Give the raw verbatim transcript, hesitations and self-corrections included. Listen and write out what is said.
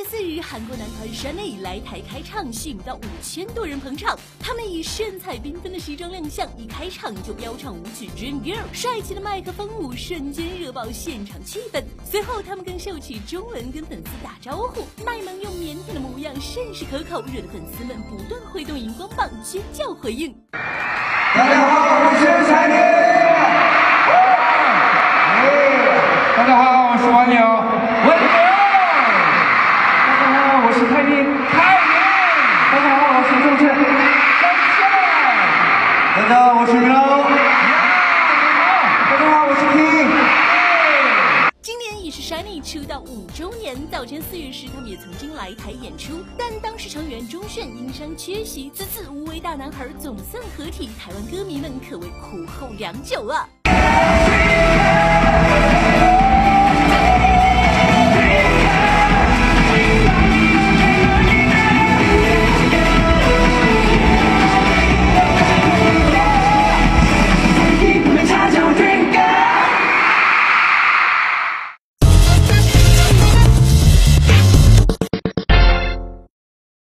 四日，韩国男团 Shiny 来台开唱，吸引到五千多人捧场。他们以炫彩缤纷的西装亮相，一开场就飙唱舞曲 Dream Girl， 帅气的麦克风舞瞬间热爆现场气氛。随后，他们更秀起中文跟粉丝打招呼，卖萌又腼腆的模样甚是可口，惹得粉丝们不断挥动荧光棒尖叫回应。 大家好，我是 Shiny。大家好，我是王牛。王牛。大家好，我是泰林。泰林。大家好，我是周震。周震。大家好，我是苗。大家好，我是 King。 今年也是 Shiny 出道五周年，早前四月时他们也曾经来台演出，但当时成员钟铉因伤缺席，此次无为大男孩总算合体，台湾歌迷们可谓苦候良久啊。